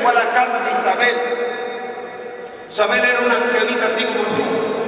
fue a la casa de Isabel. Isabel era una ancianita así como tú.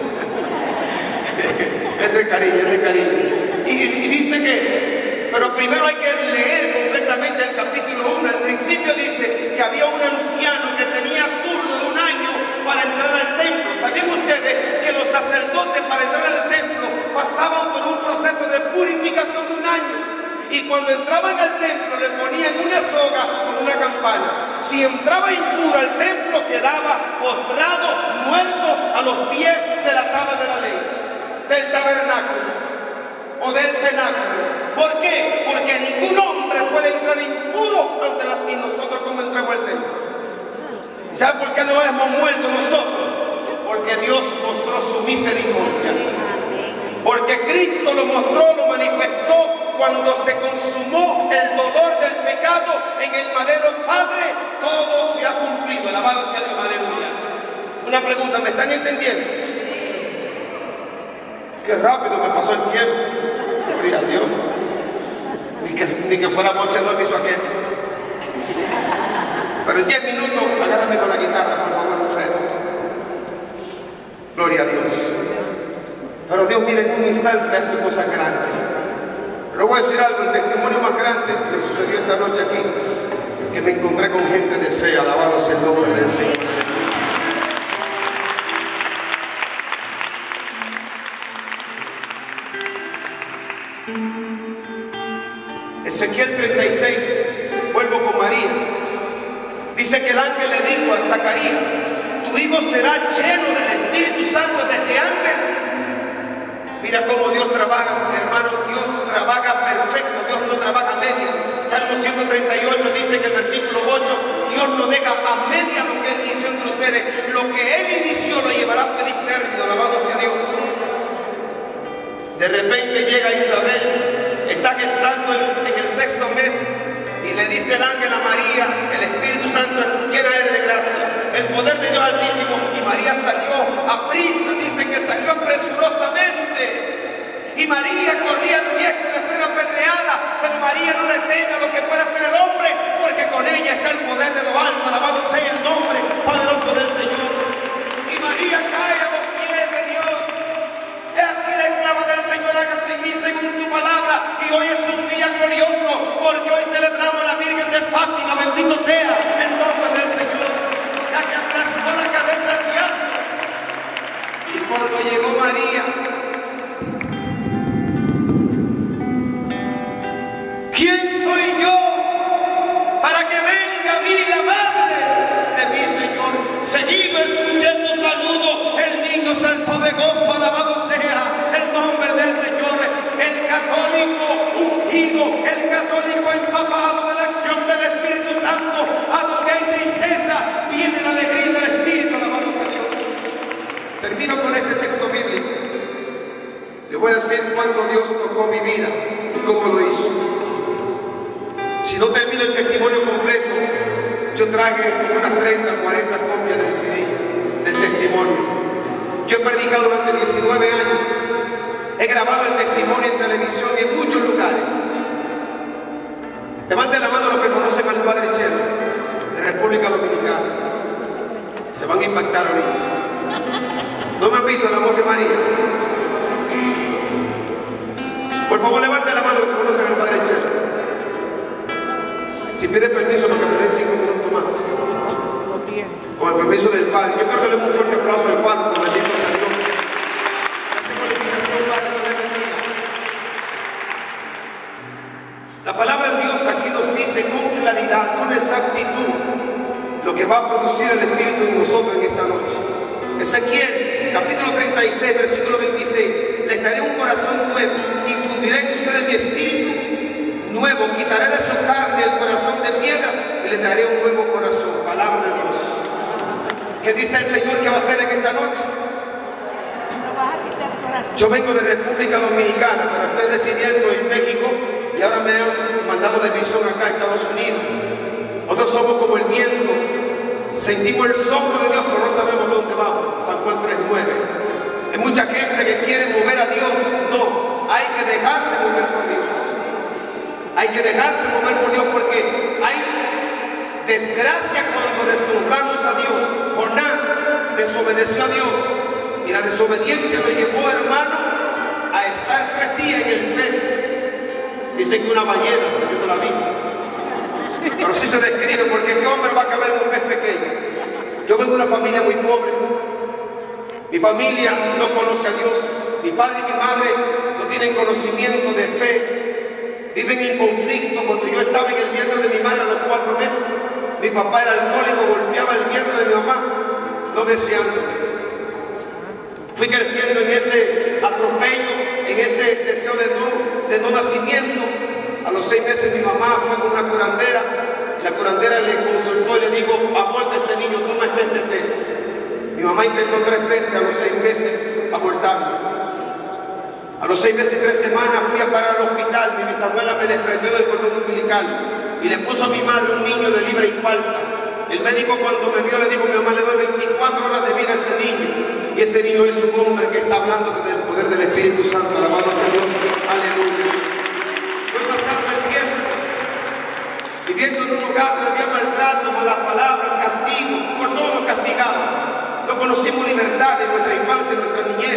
Es de cariño, es de cariño. Y dice que, pero primero hay que leer completamente el capítulo 1. Al principio dice que había un anciano que tenía turno de un año para entrar al templo. ¿Sabían ustedes que los sacerdotes para entrar al templo pasaban por un proceso de purificación de un año? Y cuando entraban al templo le ponían una soga con una campana. Si entraba impuro al templo quedaba postrado, muerto a los pies de la tabla de la ley, del tabernáculo o del cenáculo. ¿Por qué? Porque ningún hombre puede entrar impuro ante la... Y nosotros, ¿cómo entramos al templo? ¿Y sabe por qué no hemos muerto nosotros? Porque Dios mostró su misericordia. Porque Cristo lo mostró, lo manifestó cuando se consumó el dolor del pecado en el madero. Padre, todo se ha cumplido. Alabado sea Dios, aleluya. Una pregunta, ¿me están entendiendo? Qué rápido me pasó el tiempo. Gloria a Dios. Ni que fuera bolseador hizo aquel. Pero en 10 minutos, agárrame con la guitarra, por favor, Alfredo. Gloria a Dios. Pero Dios, mire, en un instante hace cosas grandes. Pero voy a decir algo, el testimonio más grande me sucedió esta noche aquí, que me encontré con gente de fe. Alabado sea el nombre del Señor. Ezequiel 36, vuelvo con María. Dice que el ángel le dijo a Zacarías: tu hijo será lleno del Espíritu Santo desde antes. Mira cómo Dios trabaja, hermano. Dios trabaja perfecto, Dios no trabaja a medias. Salmo 138 dice en el versículo 8: Dios no deja a media lo que Él dice entre ustedes. Lo que Él inició lo llevará a feliz término. Alabado sea Dios. De repente llega Isabel, está gestando en el 6º mes, y le dice el ángel a María: el Espíritu Santo llena eres de gracia, el poder de Dios Altísimo. Y María salió a prisa, dice que salió apresurosamente. Y María corría el riesgo de ser apedreada, pero María no le teme a lo que pueda hacer el hombre, porque con ella está el poder de lo alto. Alabado sea el nombre poderoso del Señor. Y María cae a los pies de Dios. He aquí la esclava del Señor, hágase en mí según tu palabra. Y hoy es un día glorioso, porque hoy celebramos a la Virgen de Fátima. Bendito sea el nombre del Señor, la que aplastó la cabeza al diablo. Y cuando llegó María, ¿quién soy yo para que venga a mí la madre de mi Señor? Seguido escuché tu saludo, el niño saltó de gozo. Alabado sea el nombre del Señor. El católico ungido, el católico empapado de la acción del Espíritu Santo, a donde hay tristeza viene la alegría del Espíritu. Alabado sea Dios. Termino con este texto bíblico. Le voy a decir cuándo Dios tocó mi vida y cómo lo hizo. Si no termino el testimonio completo, yo traje unas 30, 40 copias del CD, del testimonio. Yo he predicado durante 19 años. He grabado el testimonio en televisión y en muchos lugares. Levanten la mano los que conocen al Padre Chelo, de República Dominicana. Se van a impactar ahorita. ¿No me han visto la voz de María? Por favor, levanten la mano los que conocen al Padre Chelo. Si pide permiso para que me den 5 minutos más. Con el permiso del Padre. Yo creo que le doy un fuerte aplauso al Padre. Bendito sea Dios. La palabra de Dios aquí nos dice con claridad, con exactitud, lo que va a producir el Espíritu en nosotros en esta noche. Ezequiel, capítulo 36, versículo 26. Les daré un corazón nuevo, infundiré en ustedes mi espíritu nuevo, quitaré de su carne el corazón de piedra y les daré un nuevo corazón. Palabra de Dios. ¿Qué dice el Señor que va a hacer en esta noche? Yo vengo de República Dominicana, pero estoy residiendo en México y ahora me han mandado de misión acá a Estados Unidos. Nosotros somos como el viento, sentimos el soplo de Dios, pero no sabemos dónde vamos. San Juan 3:9. Hay mucha gente que quiere mover a Dios. No, hay que dejarse mover por Dios. Hay que dejarse mover por Dios, porque hay desgracia cuando deshonramos a Dios. Jonás desobedeció a Dios y la desobediencia lo llevó, hermano, a estar 3 días en el pez. Dicen que una ballena, pero yo no la vi. Pero sí se describe, porque ¿qué hombre va a caber en un pez pequeño? Yo vengo de una familia muy pobre. Mi familia no conoce a Dios. Mi padre y mi madre no tienen conocimiento de fe. Viven en conflicto. Cuando yo estaba en el vientre de mi madre a los 4 meses, mi papá era alcohólico, golpeaba el vientre de mi mamá, no deseándome. Fui creciendo en ese atropello, en ese deseo de no nacimiento. A los 6 meses mi mamá fue con una curandera y la curandera le consultó y le dijo: aborta ese niño, toma este tetero. Mi mamá intentó 3 veces a los 6 meses abortarme. A los 6 meses y 3 semanas fui a parar al hospital. Mi bisabuela me desprendió del cordón umbilical y le puso a mi madre un niño de libra y falta. El médico, cuando me vio, le dijo: mi mamá, le doy 24 horas de vida a ese niño, y ese niño es un hombre que está hablando del poder del Espíritu Santo. Alabado sea Dios, aleluya. Fue pasando el tiempo, viviendo en un lugar donde había maltrato, malas palabras, castigo, por todo nos castigaban. No conocimos libertad en nuestra infancia, en nuestra niñez.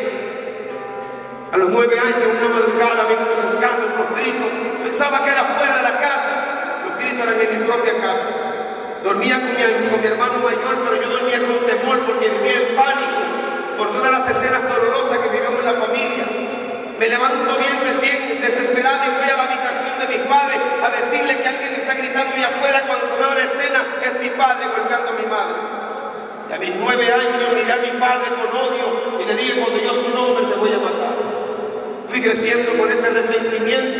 A los 9 años, una madrugada, vi unos escándalos, unos gritos. Pensaba que era fuera de la casa. Los gritos eran en mi propia casa. Dormía con mi hermano mayor, pero yo dormía con temor porque vivía en pánico por todas las escenas dolorosas que vivimos en la familia. Me levanto bien desesperado y voy a la habitación de mis padres a decirle que alguien está gritando allá afuera. Cuando veo la escena, es mi padre golpeando a mi madre. Y a mis 9 años miré a mi padre con odio y le dije: cuando yo soy hombre te voy a matar. Fui creciendo con ese resentimiento.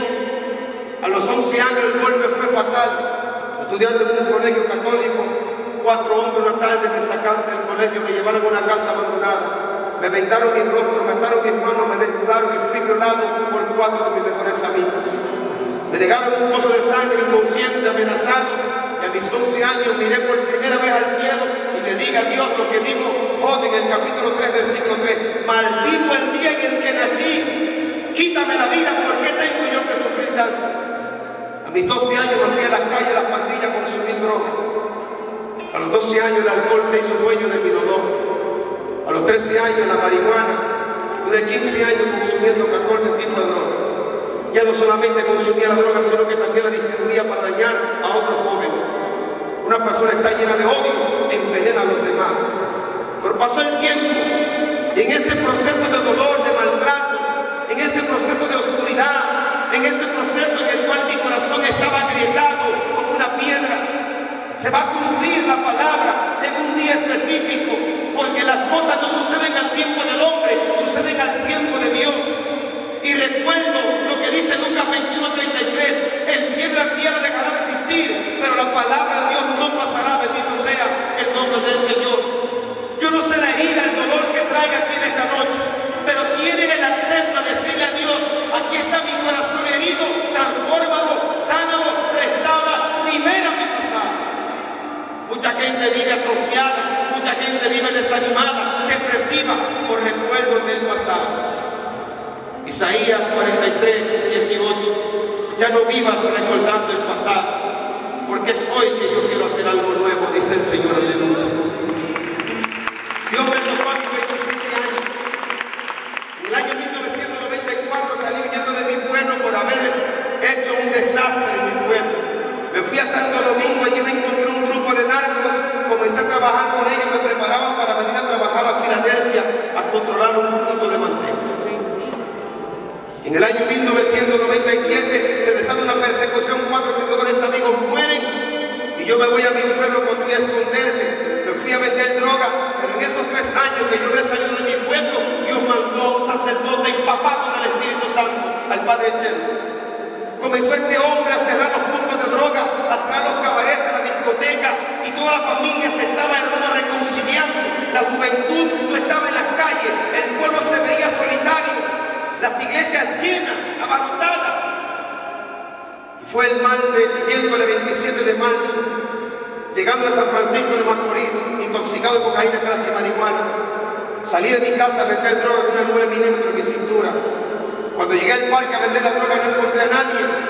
A los 11 años el golpe fue fatal. Estudiando en un colegio católico, 4 hombres una tarde me sacaron del colegio, me llevaron a una casa abandonada, me vendaron mi rostro, me ataron mis manos, me desnudaron y fui violado por 4 de mis mejores amigos. Me dejaron un pozo de sangre, inconsciente, amenazado, y a mis 12 años miré por primera vez al cielo y le dije a Dios lo que dijo Job en el capítulo 3, versículo 3: maldigo el día en el que nací, quítame la vida, ¿por qué tengo yo que sufrir tanto? A mis 12 años me fui a las calles, a las pandillas, a consumir droga. A los 12 años el alcohol se hizo dueño de mi dolor. A los 13 años la marihuana. Duré 15 años consumiendo 14 tipos de drogas. Ya no solamente consumía la droga, sino que también la distribuía para dañar a otros jóvenes. Una persona está llena de odio, envenena a los demás. Pero pasó el tiempo y en ese proceso de dolor, de maltrato, en ese proceso de oscuridad, en este proceso en el cual mi corazón estaba agrietado como una piedra, se va a cumplir la palabra en un día específico, porque las cosas no suceden al tiempo del hombre, suceden al tiempo de Dios. Y recuerdo lo que dice Lucas 21:33: el cielo y la tierra dejará de existir, pero la palabra de Dios no pasará. Bendito sea el nombre del Señor. Yo no sé la herida, el dolor que traiga aquí en esta noche, pero tienen el acceso a decirle a Dios: aquí está mi corazón herido, transfórmalo, sánalo, restaura, libera mi pasado. Mucha gente vive atrofiada, mucha gente vive desanimada, depresiva por recuerdos del pasado. Isaías 43:18: ya no vivas recordando el pasado, porque es hoy que yo quiero hacer algo nuevo, dice el Señor. Aleluya. Dios me tocó a mis 27 años. En el año 1994 salí huyendo de mi pueblo por haber hecho un desastre en mi pueblo. Me fui a Santo Domingo, allí me encontré un grupo de narcos, comencé a trabajar con ellos, me preparaban para venir a trabajar a Filadelfia a controlar un punto de manteca. En el año 1997 se desata una persecución, 4 de mis mejores amigos mueren y yo me voy a mi pueblo con a esconderme. Me fui a vender droga, pero en esos 3 años que yo había salido de mi pueblo, Dios mandó a un sacerdote empapado con el Espíritu Santo, al Padre Chelo. Comenzó este hombre a cerrar los puntos de droga, a cerrar los cabarets, la discoteca, y toda la familia se estaba, hermano, reconciliando. La juventud no estaba en las calles, el pueblo se veía solitario, las iglesias llenas, abarrotadas. Y fue el miércoles 27 de marzo, llegando a San Francisco de Macorís, intoxicado de cocaína, crack y marihuana. Salí de mi casa a vender droga con una 9 milímetros en mi cintura. Cuando llegué al parque a vender la droga no encontré a nadie y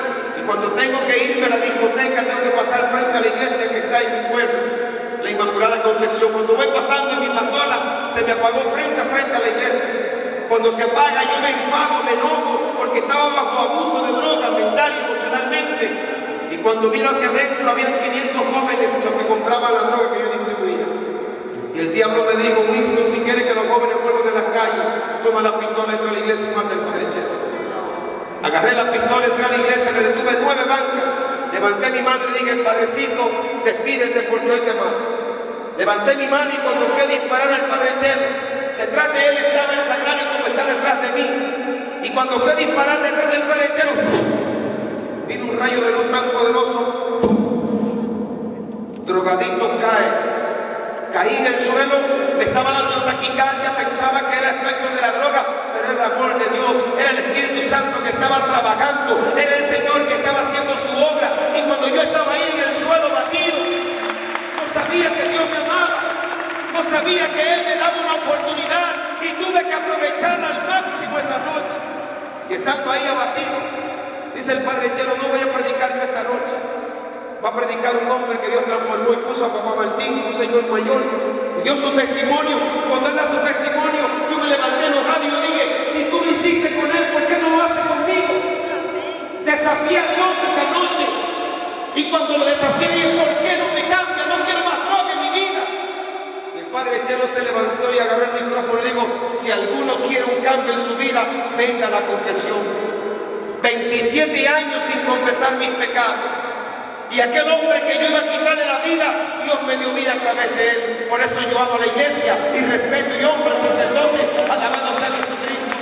cuando tengo que irme a la discoteca, tengo que pasar frente a la iglesia que está en mi pueblo, la Inmaculada Concepción. Cuando voy pasando en mi pasola, se me apagó frente a la iglesia. Cuando se apaga, yo me enfado, me enojo, porque estaba bajo abuso de droga, mental y emocionalmente. Y cuando miro hacia adentro, habían 500 jóvenes los que compraban la droga que yo distribuía. Y el diablo me dijo: Winston, si quieres que los jóvenes vuelvan a las calles, toma la pistola, entra a la iglesia y mata al Padre Chelo. Agarré la pistola, entré a la iglesia, le detuve 9 bancas, levanté mi mano y dije: Padrecito, despídete porque hoy te mato. Levanté mi mano y cuando fui a disparar al Padre Chelo, detrás de él estaba el sagrario como está detrás de mí. Y cuando fui a disparar detrás del Padre Chelo, vino un rayo de luz tan poderoso, drogadicto caí en el suelo, me estaba dando taquicardia, pensaba que era efecto de la droga, pero era el amor de Dios, era el Espíritu Santo que estaba trabajando, era el Señor que estaba haciendo su obra. Y cuando yo estaba ahí en el suelo batido, no sabía que Dios me amaba, no sabía que Él me daba una oportunidad y tuve que aprovecharla al máximo esa noche. Y estando ahí abatido, dice el Padre Chelo: no voy a predicar yo esta noche. Va a predicar un hombre que Dios transformó y puso a Papá Martín, un señor mayor, y dio su testimonio. Cuando él da su testimonio, yo me levanté enojado y yo dije: si tú lo hiciste con él, ¿por qué no lo haces conmigo? Desafié a Dios esa noche. Y cuando lo desafié, dije: ¿por qué no me cambia? No quiero más droga en mi vida. Y el Padre Chelo se levantó y agarró el micrófono y dijo: si alguno quiere un cambio en su vida, venga a la confesión. 27 años sin confesar mis pecados. Y aquel hombre que yo iba a quitarle la vida, Dios me dio vida a través de él. Por eso yo amo a la iglesia y respeto y honro al sacerdote. Alabado sea Jesucristo.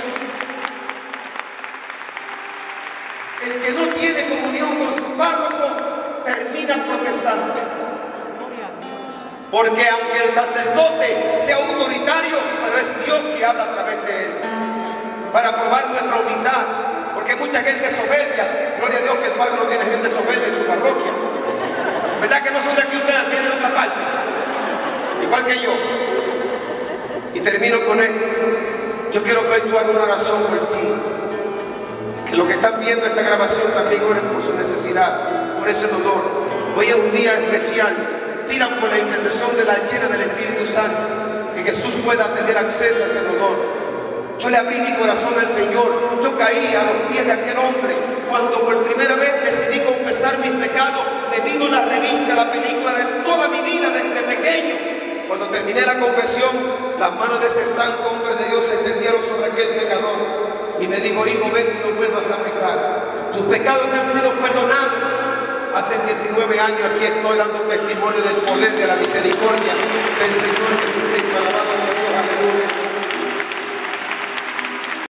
El que no tiene comunión con su párroco termina protestante. Porque aunque el sacerdote sea autoritario, pero es Dios que habla a través de él. Para probar nuestra humildad. Porque mucha gente soberbia. Gloria a Dios que el Padre no tiene gente soberbia en su parroquia. ¿Verdad que no son de aquí ustedes, vienen de otra parte? Igual que yo. Y termino con esto. Yo quiero que hoy tú hagas una oración por ti. Que los que están viendo esta grabación también oren por su necesidad, por ese dolor. Hoy es un día especial. Pidan por la intercesión de la llena del Espíritu Santo, que Jesús pueda tener acceso a ese dolor. Yo le abrí mi corazón al Señor. Yo caí a los pies de aquel hombre. Cuando por primera vez decidí confesar mis pecados, me vino la revista, la película de toda mi vida desde pequeño. Cuando terminé la confesión, las manos de ese santo hombre de Dios se extendieron sobre aquel pecador y me dijo: hijo, vete y no vuelvas a pecar. Tus pecados te han sido perdonados. Hace 19 años aquí estoy dando testimonio del poder de la misericordia del Señor.